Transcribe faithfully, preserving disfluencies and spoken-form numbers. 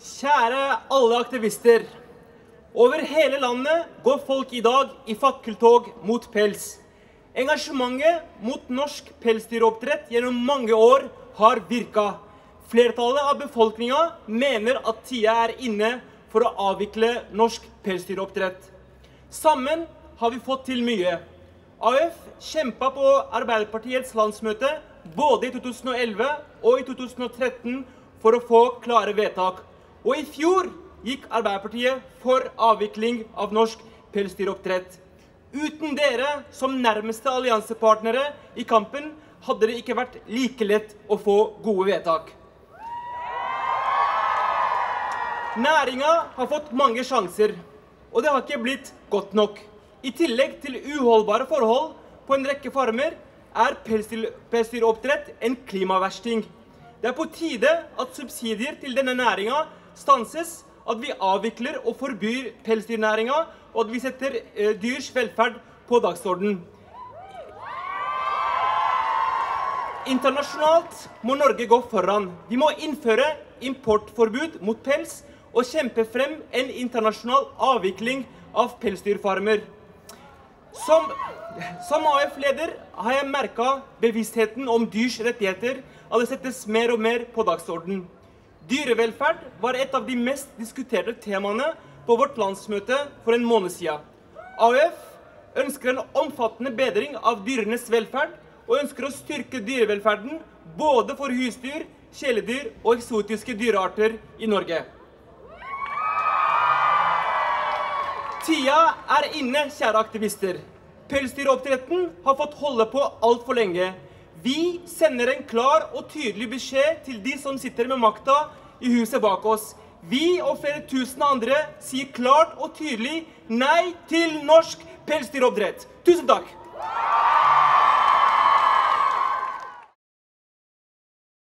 Kjære alle aktivister. Over hele landet går folk i dag i fakkeltog mot pels. Engasjementet mot norsk pelsdyroppdrett gjennom mange år har virket. Flertallet av befolkningen mener at tida er inne for å avvikle norsk pelsdyroppdrett. Sammen har vi fått til mye. A U F kjempet på Arbeiderpartiets landsmøte både i to tusen og elleve og i to tusen og tretten for å få klare vedtak. Og i fjor gikk Arbeiderpartiet for avvikling av norsk pelsdyroppdrett. Uten dere som nærmeste alliansepartnere i kampen hadde det ikke vært like lett å få gode vedtak. Næringen har fått mange sjanser, og det har ikke blitt godt nok. I tillegg til uholdbare forhold på en rekke farmer er pelsdyr, pelsdyroppdrett en klimaversting. Det er på tide at subsidier til denne næringen stanses, at vi avvikler og forbyr pelsdyrnæringen, og at vi setter eh, dyrs velferd på dagsordenen. Internasjonalt må Norge gå foran. Vi må innføre importforbud mot pels og kjempe frem en internasjonal avvikling av pelsdyrfarmer. Som, som A U F-leder har jeg merket bevisstheten om dyrs rettigheter, at det settes mer og mer på dagsordenen. Dyrevelferd var et av de mest diskuterte temaene på vårt landsmøte for en måned siden. A U F ønsker en omfattende bedring av dyrenes velferd, og ønsker å styrke dyrevelferden både for husdyr, kjæledyr og eksotiske dyrearter i Norge. Tida er inne, kjære aktivister. Pelsdyroppdretten har fått holde på alt for lenge. Vi sender en klar og tydelig beskjed til de som sitter med makta i huset bak oss. Vi og flere tusen andre sier klart og tydelig nei til norsk pelsdyroppdrett. Tusen takk!